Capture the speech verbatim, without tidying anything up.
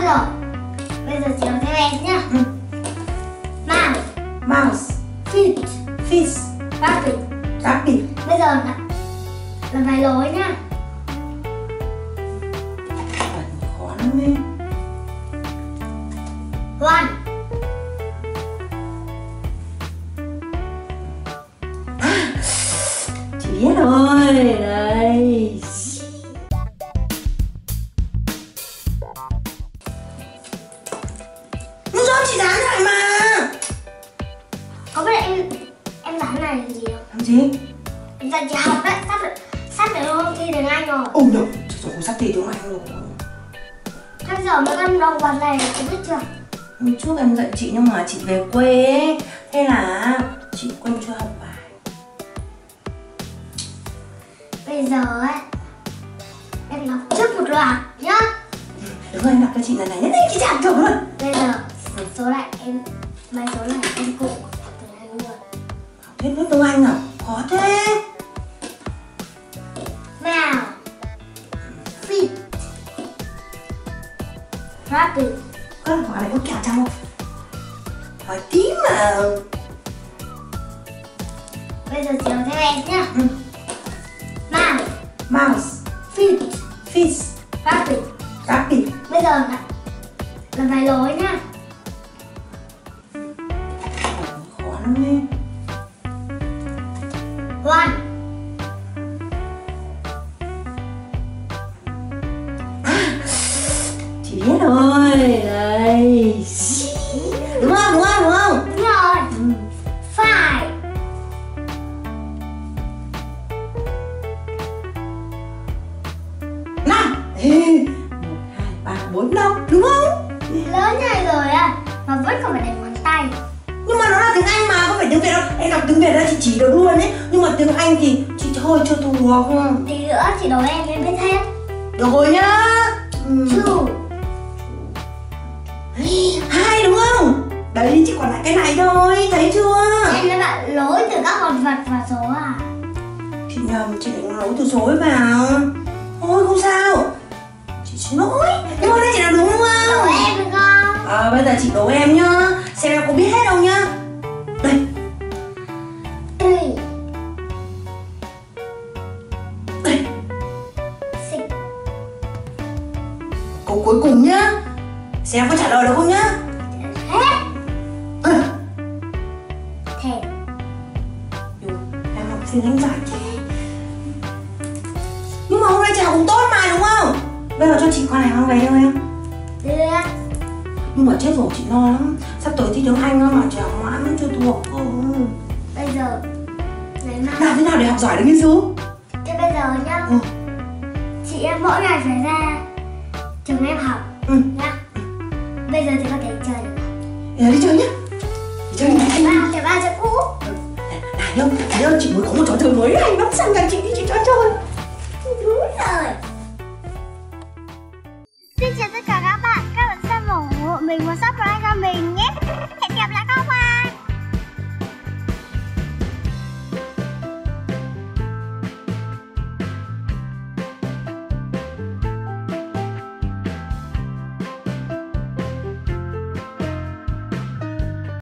Thôi rồi. Bây giờ chị học theo em nhá. Ừ. Mouse. Mouse. Feet. Fish. Rabbit. Rabbit. Bây giờ là, là vài lối nhá. Khó lắm đi. One. Chị biết rồi. Đây. Nhưng do chị dán lại mà. Có biết em em dán này là gì không? Làm gì? Em dạy chị học đấy, sắp được sắp được hôm thi tiếng Anh rồi. Ôi được, rồi sắp thi tiếng Anh rồi. Thế bây giờ mấy con động vật này chị biết chưa? Hôm trước em dạy chị nhưng mà chị về quê ấy. Thế là chị quên chưa học bài. Bây giờ ấy em đọc trước một loạt nhá. Đúng rồi, em đọc cho chị lần này nhất định chị chẳng thử luôn. Bây giờ số lại em mấy số này em cụ tiếng Anh luôn. Học hết nước tiếng Anh à? Khó thế. Mouse. Feet. Rabbit. Có là hỏi này có kẹo trong không? Hỏi tí mà. Bây giờ chị học theo em nhá. Ừ. Mouse. Mouse. Feet. Fish. Rabbit. Rabbit. Bây giờ là, là vài lối nhá. Khó lắm đi. One. Chị biết rồi. Đây. Đúng không? Đúng không? Đúng không? Đúng rồi. Ừ. Five. Năm. Ê, một, hai, ba, bốn, năm. Đúng không? Lớn này rồi à mà vẫn còn phải đánh ngón tay. Nhưng mà nó là tiếng Anh mà, không phải tiếng Việt đâu. Em đọc tiếng Việt ra chị chỉ được luôn ấy. Nhưng mà tiếng Anh thì chị hơi chưa thuộc. Tí nữa chị đố em em biết hết. Được rồi nhá. Ừ. Two. Hai đúng không? Đấy, chỉ còn lại cái này thôi, thấy chưa? Em nói bạn lối từ các con vật vào số à? Chị nhầm, chị đánh lối từ dối vào. Thôi không sao. Chị xin lỗi. Nhưng mà đây chị làm đúng đúng Đố không? em được không? À, bây giờ chị đố em nhá. Xem em có biết hết không nhá. Đây. Three. Đây. Six. Câu cuối cùng nhá. Xem có trả lời được không nhá. Hết. À. Ten. Được, em học sinh đánh giải chứ. Nhưng mà hôm nay chị học cũng tốt mà đúng không? Bây giờ cho chị con này mang về thôi em. Được. Nhưng mà chết rồi, chị lo lắm. Sắp tới thi tiếng Anh á mà chị học mãi vẫn chưa thuộc. Ừ. Bây giờ ngày mai. Làm thế nào để học giỏi được như chú? Thế bây giờ nhá. Ừ. Chị em mỗi ngày phải ra trường em học. Ừ. Nhá. Bây giờ thì có thể chơi được. Để đi chơi nhá. Đi chơi nhá. Thể ba, thể ba cho cũ. Này nhá, thấy không? Chị mới có một trò chơi mới anh bắt sang nhà chị đi chị cho chơi. Đúng rồi. Xin chào tất cả các bạn, các bạn xem ủng hộ mình và subscribe cho mình nhé. Hẹn gặp lại các bạn.